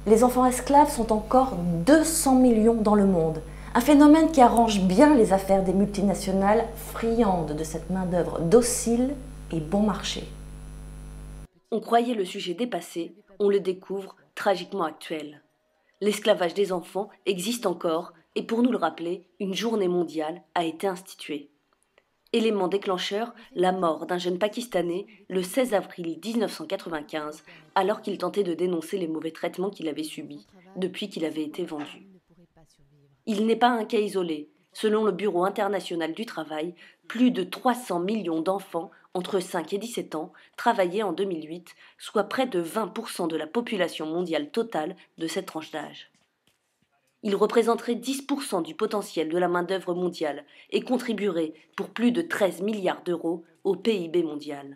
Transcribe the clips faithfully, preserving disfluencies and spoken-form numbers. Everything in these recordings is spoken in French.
Les enfants esclaves sont encore deux cents millions dans le monde. Un phénomène qui arrange bien les affaires des multinationales friandes de cette main-d'œuvre docile et bon marché. On croyait le sujet dépassé, on le découvre tragiquement actuel. L'esclavage des enfants existe encore et pour nous le rappeler, une journée mondiale a été instituée. Élément déclencheur, la mort d'un jeune Pakistanais le seize avril mille neuf cent quatre-vingt-quinze, alors qu'il tentait de dénoncer les mauvais traitements qu'il avait subis depuis qu'il avait été vendu. Il n'est pas un cas isolé. Selon le Bureau international du travail, plus de trois cents millions d'enfants entre cinq et dix-sept ans travaillaient en deux mille huit, soit près de vingt pour cent de la population mondiale totale de cette tranche d'âge. Ils représenteraient dix pour cent du potentiel de la main-d'œuvre mondiale et contribueraient pour plus de treize milliards d'euros au P I B mondial.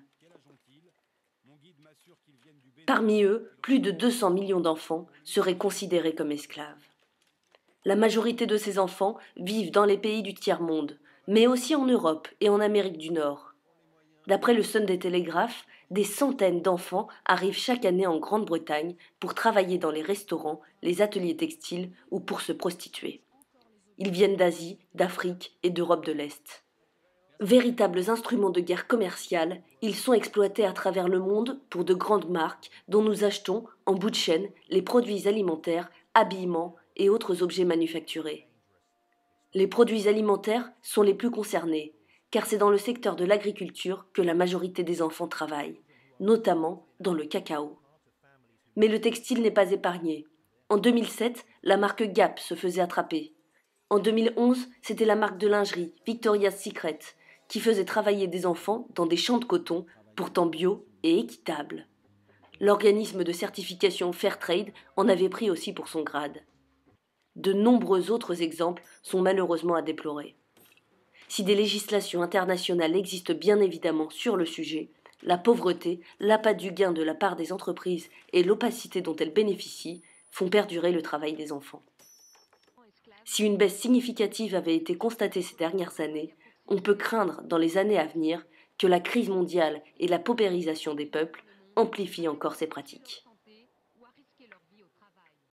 Parmi eux, plus de deux cents millions d'enfants seraient considérés comme esclaves. La majorité de ces enfants vivent dans les pays du tiers-monde, mais aussi en Europe et en Amérique du Nord. D'après le Sunday Telegraph, des centaines d'enfants arrivent chaque année en Grande-Bretagne pour travailler dans les restaurants, les ateliers textiles ou pour se prostituer. Ils viennent d'Asie, d'Afrique et d'Europe de l'Est. Véritables instruments de guerre commerciale, ils sont exploités à travers le monde pour de grandes marques dont nous achetons, en bout de chaîne, les produits alimentaires, habillements et autres objets manufacturés. Les produits alimentaires sont les plus concernés, car c'est dans le secteur de l'agriculture que la majorité des enfants travaillent, notamment dans le cacao. Mais le textile n'est pas épargné. En deux mille sept, la marque Gap se faisait attraper. En deux mille onze, c'était la marque de lingerie Victoria's Secret qui faisait travailler des enfants dans des champs de coton, pourtant bio et équitables. L'organisme de certification Fairtrade en avait pris aussi pour son grade. De nombreux autres exemples sont malheureusement à déplorer. Si des législations internationales existent bien évidemment sur le sujet, la pauvreté, l'appât du gain de la part des entreprises et l'opacité dont elles bénéficient font perdurer le travail des enfants. Si une baisse significative avait été constatée ces dernières années, on peut craindre dans les années à venir que la crise mondiale et la paupérisation des peuples amplifient encore ces pratiques.